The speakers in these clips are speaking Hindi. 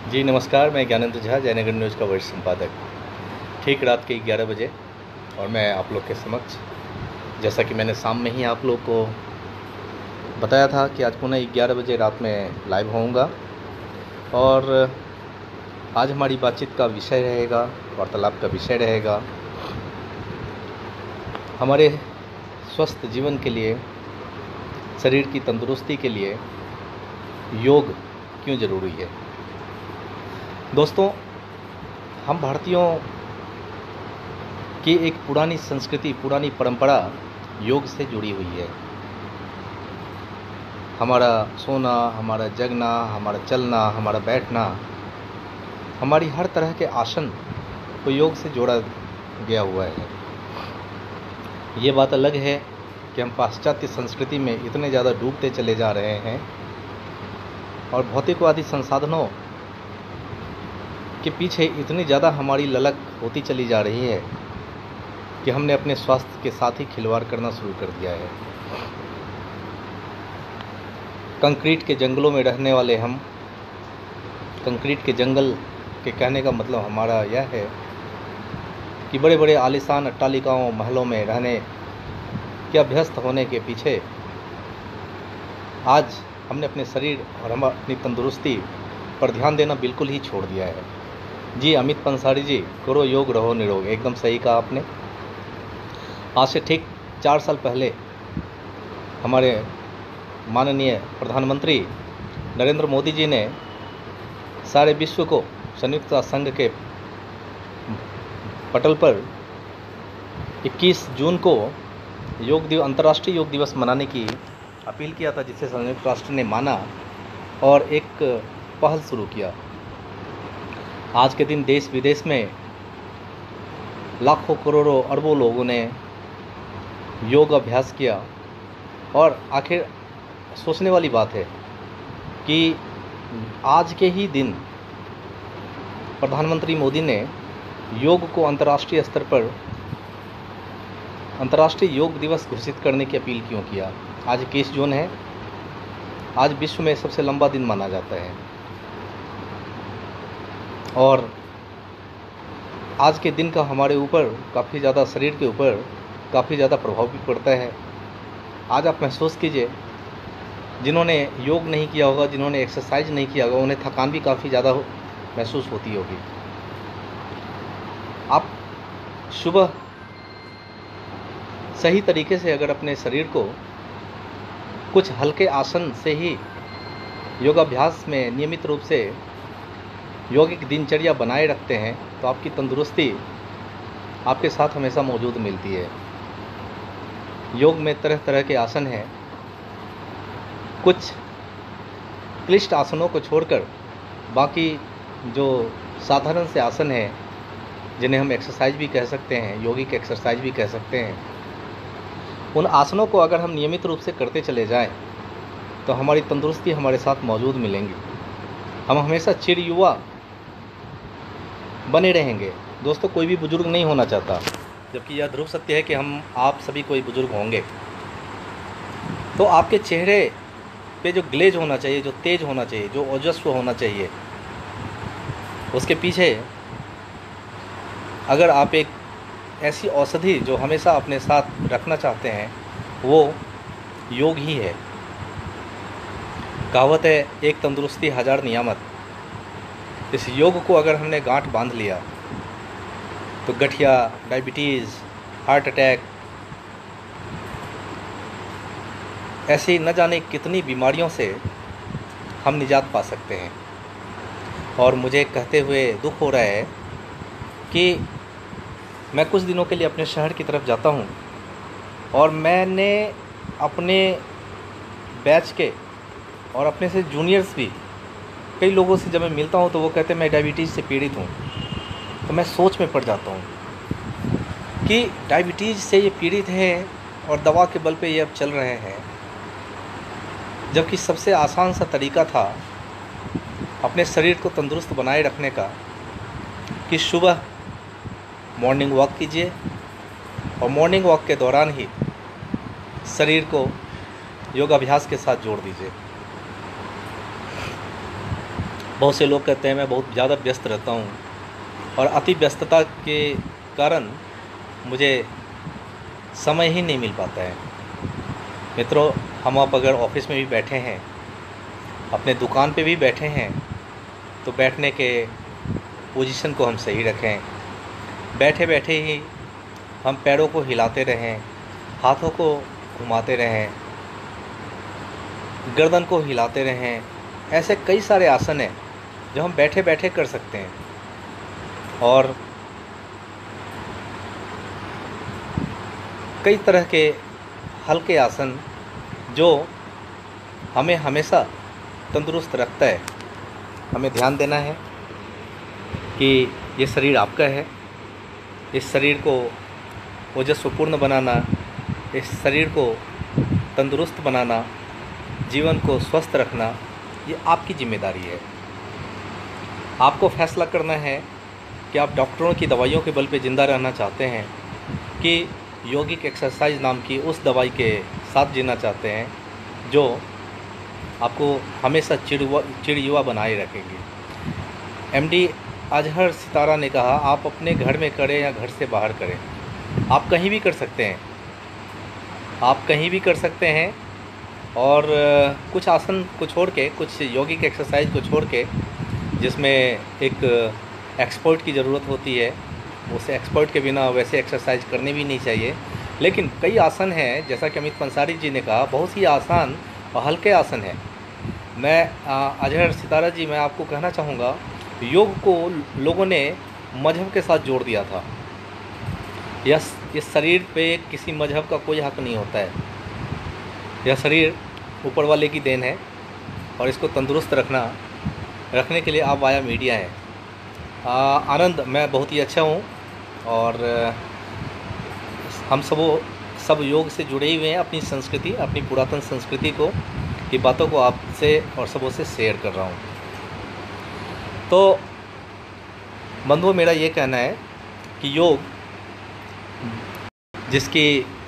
जी नमस्कार, मैं ज्ञानेंद्र झा, जयनगर न्यूज़ का वरिष्ठ संपादक। ठीक रात के 11 बजे और मैं आप लोग के समक्ष, जैसा कि मैंने शाम में ही आप लोग को बताया था कि आज पुनः 11 बजे रात में लाइव होऊंगा और आज हमारी बातचीत का विषय रहेगा, वार्तालाप का विषय रहेगा, हमारे स्वस्थ जीवन के लिए, शरीर की तंदुरुस्ती के लिए योग क्यों ज़रूरी है। दोस्तों, हम भारतीयों की एक पुरानी संस्कृति, पुरानी परंपरा योग से जुड़ी हुई है। हमारा सोना, हमारा जगना, हमारा चलना, हमारा बैठना, हमारी हर तरह के आसन को योग से जोड़ा गया हुआ है। ये बात अलग है कि हम पाश्चात्य संस्कृति में इतने ज़्यादा डूबते चले जा रहे हैं और भौतिकवादी संसाधनों के पीछे इतनी ज़्यादा हमारी ललक होती चली जा रही है कि हमने अपने स्वास्थ्य के साथ ही खिलवाड़ करना शुरू कर दिया है। कंक्रीट के जंगलों में रहने वाले हम, कंक्रीट के जंगल के कहने का मतलब हमारा यह है कि बड़े बड़े आलीशान अट्टालिकाओं, महलों में रहने के अभ्यस्त होने के पीछे आज हमने अपने शरीर और हम अपनी तंदुरुस्ती पर ध्यान देना बिल्कुल ही छोड़ दिया है। जी अमित पंसारी जी, करो योग रहो निरोग, एकदम सही कहा आपने। आज से ठीक 4 साल पहले हमारे माननीय प्रधानमंत्री नरेंद्र मोदी जी ने सारे विश्व को संयुक्त राष्ट्र संघ के पटल पर 21 जून को अंतर्राष्ट्रीय योग दिवस मनाने की अपील किया था, जिसे संयुक्त राष्ट्र ने माना और एक पहल शुरू किया। आज के दिन देश विदेश में लाखों करोड़ों अरबों लोगों ने योग अभ्यास किया और आखिर सोचने वाली बात है कि आज के ही दिन प्रधानमंत्री मोदी ने योग को अंतर्राष्ट्रीय स्तर पर अंतर्राष्ट्रीय योग दिवस घोषित करने की अपील क्यों किया। आज 21 जून है, आज विश्व में सबसे लंबा दिन माना जाता है और आज के दिन का हमारे ऊपर काफ़ी ज़्यादा, शरीर के ऊपर काफ़ी ज़्यादा प्रभाव भी पड़ता है। आज आप महसूस कीजिए, जिन्होंने योग नहीं किया होगा, जिन्होंने एक्सरसाइज नहीं किया होगा, उन्हें थकान भी काफ़ी ज़्यादा महसूस होती होगी। आप सुबह सही तरीके से अगर अपने शरीर को कुछ हल्के आसन से ही योगाभ्यास में नियमित रूप से यौगिक दिनचर्या बनाए रखते हैं तो आपकी तंदुरुस्ती आपके साथ हमेशा मौजूद मिलती है। योग में तरह तरह के आसन हैं। कुछ क्लिष्ट आसनों को छोड़कर बाकी जो साधारण से आसन हैं, जिन्हें हम एक्सरसाइज भी कह सकते हैं, यौगिक एक्सरसाइज भी कह सकते हैं, उन आसनों को अगर हम नियमित रूप से करते चले जाएं तो हमारी तंदुरुस्ती हमारे साथ मौजूद मिलेंगी। हम हमेशा चिर युवा बने रहेंगे। दोस्तों, कोई भी बुजुर्ग नहीं होना चाहता, जबकि यह ध्रुव सत्य है कि आप सभी कोई बुजुर्ग होंगे। तो आपके चेहरे पे जो ग्लेज होना चाहिए, जो तेज होना चाहिए, जो ओजस्व होना चाहिए, उसके पीछे अगर आप एक ऐसी औषधि जो हमेशा अपने साथ रखना चाहते हैं, वो योग ही है। कहावत है, एक तंदुरुस्ती हजार नियामत। इस योग को अगर हमने गांठ बांध लिया तो गठिया, डायबिटीज़, हार्ट अटैक, ऐसी न जाने कितनी बीमारियों से हम निजात पा सकते हैं। और मुझे कहते हुए दुख हो रहा है कि मैं कुछ दिनों के लिए अपने शहर की तरफ जाता हूँ और मैंने अपने बैच के और अपने से जूनियर्स भी कई लोगों से जब मैं मिलता हूँ तो वो कहते हैं मैं डायबिटीज़ से पीड़ित हूँ। तो मैं सोच में पड़ जाता हूँ कि डायबिटीज़ से ये पीड़ित है और दवा के बल पे ये अब चल रहे हैं, जबकि सबसे आसान सा तरीका था अपने शरीर को तंदुरुस्त बनाए रखने का कि सुबह मॉर्निंग वॉक कीजिए और मॉर्निंग वॉक के दौरान ही शरीर को योगाभ्यास के साथ जोड़ दीजिए। बहुत से लोग कहते हैं मैं बहुत ज़्यादा व्यस्त रहता हूँ और अति व्यस्तता के कारण मुझे समय ही नहीं मिल पाता है। मित्रों, हम आप अगर ऑफिस में भी बैठे हैं, अपने दुकान पे भी बैठे हैं, तो बैठने के पोजीशन को हम सही रखें। बैठे बैठे ही हम पैरों को हिलाते रहें, हाथों को घुमाते रहें, गर्दन को हिलाते रहें। ऐसे कई सारे आसन हैं जो हम बैठे बैठे कर सकते हैं। और कई तरह के हल्के आसन जो हमें हमेशा तंदुरुस्त रखता है। हमें ध्यान देना है कि ये शरीर आपका है। इस शरीर को ओजस्वपूर्ण बनाना, इस शरीर को तंदुरुस्त बनाना, जीवन को स्वस्थ रखना, ये आपकी जिम्मेदारी है। आपको फैसला करना है कि आप डॉक्टरों की दवाइयों के बल पे ज़िंदा रहना चाहते हैं कि योगिक एक्सरसाइज नाम की उस दवाई के साथ जीना चाहते हैं जो आपको हमेशा चिड़युआ बनाए रखेगी। एमडी अजहर सितारा ने कहा, आप अपने घर में करें या घर से बाहर करें, आप कहीं भी कर सकते हैं। आप कहीं भी कर सकते हैं। और कुछ आसन को छोड़ के, कुछ योगिक एक्सरसाइज को छोड़ के, जिसमें एक एक्सपर्ट की ज़रूरत होती है, उसे एक्सपर्ट के बिना वैसे एक्सरसाइज करनी भी नहीं चाहिए। लेकिन कई आसन हैं, जैसा कि अमित पंसारी जी ने कहा, बहुत ही आसान और हल्के आसन हैं। मैं अजहर सितारा जी, मैं आपको कहना चाहूँगा, योग को लोगों ने मजहब के साथ जोड़ दिया था। इस शरीर पे किसी मजहब का कोई हक नहीं होता है। यह शरीर ऊपर वाले की देन है और इसको तंदुरुस्त रखने के लिए आप वाया मीडिया है। आनंद, मैं बहुत ही अच्छा हूँ और हम सब योग से जुड़े हुए हैं। अपनी संस्कृति, अपनी पुरातन संस्कृति की बातों को आपसे और सबों से शेयर कर रहा हूँ। तो बंधुओं, मेरा ये कहना है कि योग, जिसकी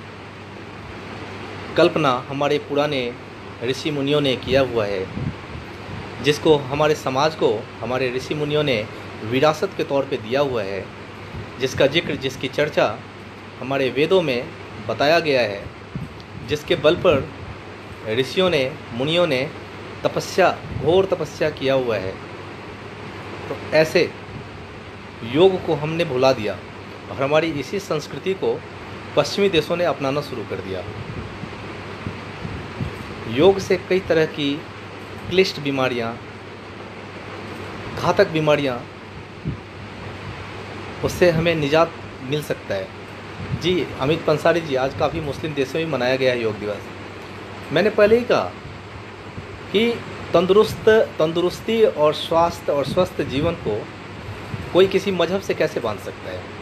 कल्पना हमारे पुराने ऋषि मुनियों ने किया हुआ है, जिसको हमारे समाज को हमारे ऋषि मुनियों ने विरासत के तौर पे दिया हुआ है, जिसका जिक्र, जिसकी चर्चा हमारे वेदों में बताया गया है, जिसके बल पर ऋषियों ने, मुनियों ने घोर तपस्या किया हुआ है, तो ऐसे योग को हमने भुला दिया और हमारी इसी संस्कृति को पश्चिमी देशों ने अपनाना शुरू कर दिया। योग से कई तरह की क्लिष्ट बीमारियाँ, घातक बीमारियाँ, उससे हमें निजात मिल सकता है। जी अमित पंसारी जी, आज काफ़ी मुस्लिम देशों में मनाया गया है योग दिवस। मैंने पहले ही कहा कि तंदुरुस्ती और स्वास्थ्य और स्वस्थ जीवन को कोई किसी मजहब से कैसे बांध सकता है।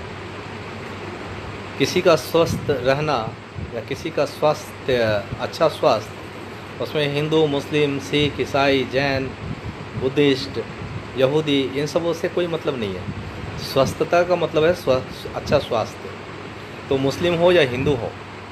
किसी का स्वस्थ रहना या किसी का स्वास्थ्य, अच्छा स्वास्थ्य, उसमें हिंदू, मुस्लिम, सिख, ईसाई, जैन, बुद्धिस्ट, यहूदी, इन सबों से कोई मतलब नहीं है। स्वस्थता का मतलब है अच्छा स्वास्थ्य, तो मुस्लिम हो या हिंदू हो।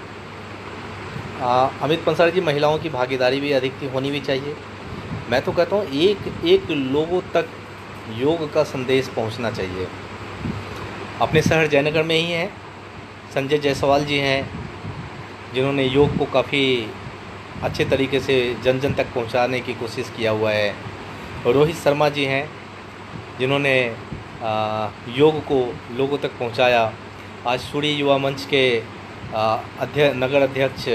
अमित पंसारी जी, महिलाओं की भागीदारी भी अधिक होनी भी चाहिए। मैं तो कहता हूँ एक लोगों तक योग का संदेश पहुँचना चाहिए। अपने शहर जयनगर में ही हैं संजय जायसवाल जी हैं, जिन्होंने योग को काफ़ी अच्छे तरीके से जन जन तक पहुंचाने की कोशिश किया हुआ है। रोहित शर्मा जी हैं, जिन्होंने योग को लोगों तक पहुंचाया। आज सूर्य युवा मंच के नगर अध्यक्ष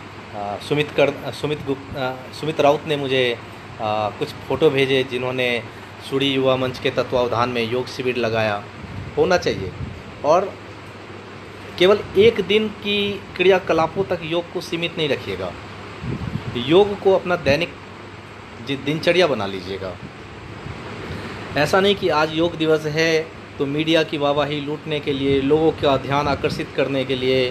सुमित राउत ने मुझे कुछ फ़ोटो भेजे, जिन्होंने सूर्य युवा मंच के तत्वावधान में योग शिविर लगाया। होना चाहिए। और केवल एक दिन की क्रियाकलापों तक योग को सीमित नहीं रखिएगा, योग को अपना दैनिक दिनचर्या बना लीजिएगा। ऐसा नहीं कि आज योग दिवस है तो मीडिया की वाहवाही लूटने के लिए, लोगों का ध्यान आकर्षित करने के लिए,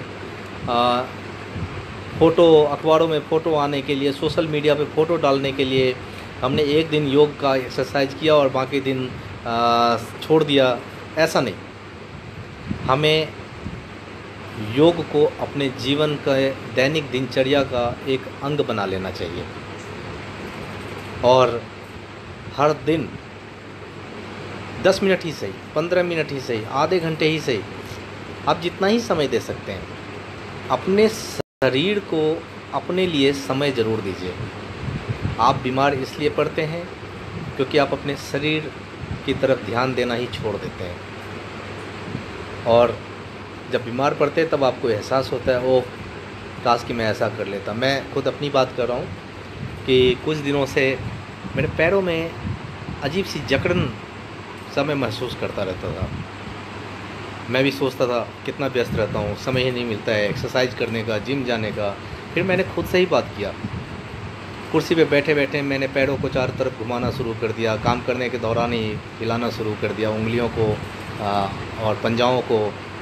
फ़ोटो, अखबारों में फ़ोटो आने के लिए, सोशल मीडिया पे फ़ोटो डालने के लिए हमने एक दिन योग का एक्सरसाइज किया और बाकी दिन छोड़ दिया। ऐसा नहीं, हमें योग को अपने जीवन का दैनिक दिनचर्या का एक अंग बना लेना चाहिए। और हर दिन 10 मिनट ही सही, 15 मिनट ही सही, आधे घंटे ही सही, आप जितना ही समय दे सकते हैं, अपने शरीर को अपने लिए समय ज़रूर दीजिए। आप बीमार इसलिए पड़ते हैं क्योंकि आप अपने शरीर की तरफ ध्यान देना ही छोड़ देते हैं, और जब बीमार पड़ते हैं तब आपको एहसास होता है, ओह काश कि मैं ऐसा कर लेता। मैं खुद अपनी बात कर रहा हूँ कि कुछ दिनों से मेरे पैरों में अजीब सी जकड़न सा मैं महसूस करता रहता था। मैं भी सोचता था कितना व्यस्त रहता हूँ, समय ही नहीं मिलता है एक्सरसाइज करने का, जिम जाने का। फिर मैंने खुद से ही बात किया, कुर्सी पे बैठे बैठे मैंने पैरों को चारों तरफ घुमाना शुरू कर दिया, काम करने के दौरान ही हिलाना शुरू कर दिया, उंगलियों को और पंजाओं को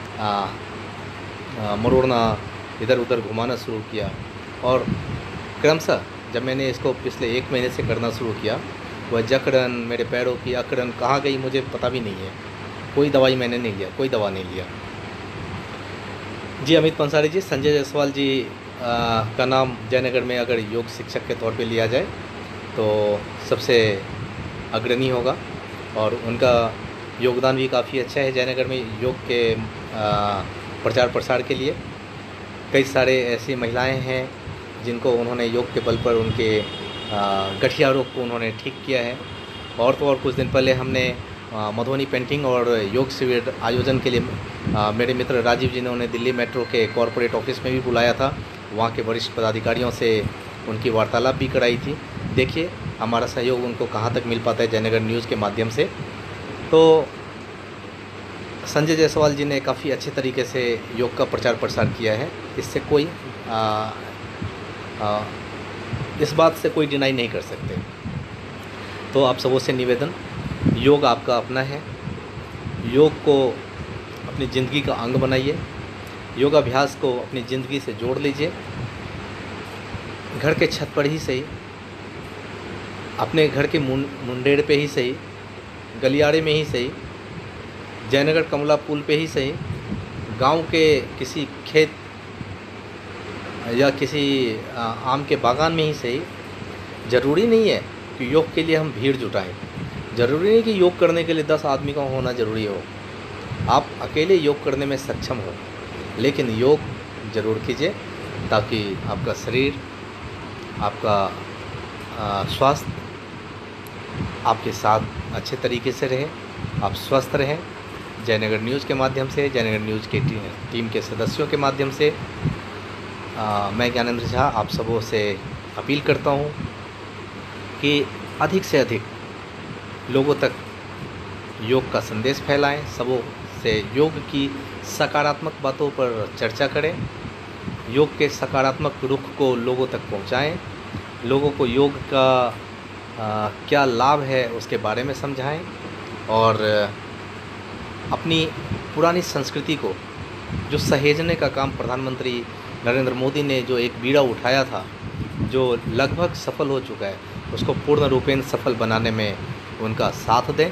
मरोड़ना, इधर उधर घुमाना शुरू किया। और क्रमशः जब मैंने इसको पिछले 1 महीने से करना शुरू किया, वह जकड़न, मेरे पैरों की अकड़न कहाँ गई मुझे पता भी नहीं है। कोई दवाई मैंने नहीं लिया, कोई दवा नहीं लिया। जी अमित पंसारी जी, संजय जायसवाल जी का नाम जयनगर में अगर योग शिक्षक के तौर पे लिया जाए तो सबसे अग्रणी होगा, और उनका योगदान भी काफ़ी अच्छा है जयनगर में योग के प्रचार प्रसार के लिए। कई सारे ऐसी महिलाएं हैं जिनको उन्होंने योग के बल पर उनके गठिया रोग को उन्होंने ठीक किया है। और तो और कुछ दिन पहले हमने मधुबनी पेंटिंग और योग शिविर आयोजन के लिए मेरे मित्र राजीव जी ने उन्हें दिल्ली मेट्रो के कॉरपोरेट ऑफिस में भी बुलाया था, वहाँ के वरिष्ठ पदाधिकारियों से उनकी वार्तालाप भी कराई थी। देखिए हमारा सहयोग उनको कहाँ तक मिल पाता है जयनगर न्यूज़ के माध्यम से। तो संजय जायसवाल जी ने काफ़ी अच्छे तरीके से योग का प्रचार प्रसार किया है, इससे कोई इस बात से कोई डिनाई नहीं कर सकते। तो आप सबों से निवेदन, योग आपका अपना है, योग को अपनी ज़िंदगी का अंग बनाइए, योगाभ्यास को अपनी ज़िंदगी से जोड़ लीजिए। घर के छत पर ही सही, अपने घर के मुंडेड़ पे ही सही, गलियारे में ही सही, जयनगर कमला पुल पे ही सही, गांव के किसी खेत या किसी आम के बागान में ही सही। ज़रूरी नहीं है कि योग के लिए हम भीड़ जुटाएं, ज़रूरी नहीं कि योग करने के लिए 10 आदमी का होना ज़रूरी हो। आप अकेले योग करने में सक्षम हो, लेकिन योग ज़रूर कीजिए ताकि आपका शरीर, आपका स्वास्थ्य आपके साथ अच्छे तरीके से रहे, आप स्वस्थ रहें। जयनगर न्यूज़ के माध्यम से, जयनगर न्यूज़ के टीम के सदस्यों के माध्यम से मैं ज्ञानेंद्र झा आप सबों से अपील करता हूँ कि अधिक से अधिक लोगों तक योग का संदेश फैलाएं, सबों से योग की सकारात्मक बातों पर चर्चा करें, योग के सकारात्मक रुख को लोगों तक पहुंचाएं, लोगों को योग का क्या लाभ है उसके बारे में समझाएं, और अपनी पुरानी संस्कृति को जो सहेजने का काम प्रधानमंत्री नरेंद्र मोदी ने जो एक बीड़ा उठाया था, जो लगभग सफल हो चुका है, उसको पूर्ण रूपेण सफल बनाने में उनका साथ दें।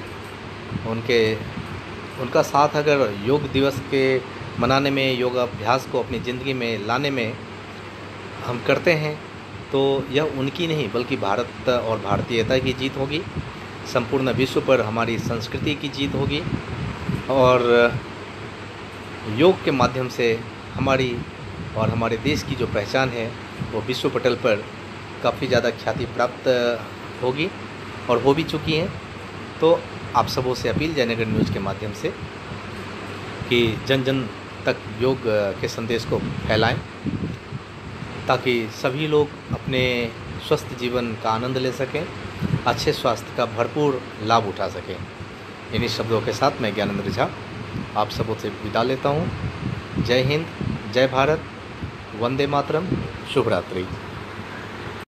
उनका साथ अगर योग दिवस के मनाने में, योगाभ्यास को अपनी ज़िंदगी में लाने में हम करते हैं तो यह उनकी नहीं बल्कि भारत और भारतीयता की जीत होगी, संपूर्ण विश्व पर हमारी संस्कृति की जीत होगी, और योग के माध्यम से हमारी और हमारे देश की जो पहचान है वो विश्व पटल पर काफ़ी ज़्यादा ख्याति प्राप्त होगी और हो भी चुकी हैं। तो आप सबों से अपील जयनगर न्यूज़ के माध्यम से कि जन जन तक योग के संदेश को फैलाएं, ताकि सभी लोग अपने स्वस्थ जीवन का आनंद ले सकें, अच्छे स्वास्थ्य का भरपूर लाभ उठा सकें। इन्हीं शब्दों के साथ मैं ज्ञानेंद्र झा आप सबों से विदा लेता हूँ। जय हिंद, जय भारत, वंदे मातरम, शुभ रात्रि।